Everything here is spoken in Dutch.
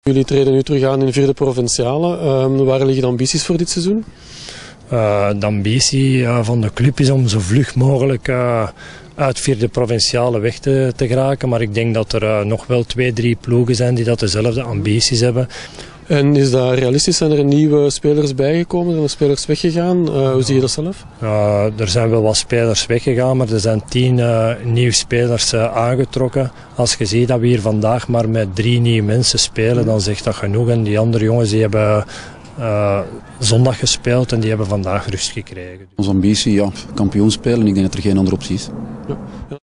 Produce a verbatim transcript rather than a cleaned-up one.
Jullie treden nu terug aan in de vierde provinciale. Uh, waar liggen de ambities voor dit seizoen? Uh, de ambitie uh, van de club is om zo vlug mogelijk uh, uit vierde provinciale weg te, te geraken. Maar ik denk dat er uh, nog wel twee, drie ploegen zijn die dat dezelfde ambities hebben. En is dat realistisch? Zijn er nieuwe spelers bijgekomen? Zijn er spelers weggegaan? Uh, hoe zie je dat zelf? Uh, er zijn wel wat spelers weggegaan, maar er zijn tien uh, nieuwe spelers uh, aangetrokken. Als je ziet dat we hier vandaag maar met drie nieuwe mensen spelen, dan zegt dat genoeg. En die andere jongens die hebben uh, zondag gespeeld en die hebben vandaag rust gekregen. Onze ambitie, ja, kampioen spelen. Ik denk dat er geen andere optie is. Ja. Ja.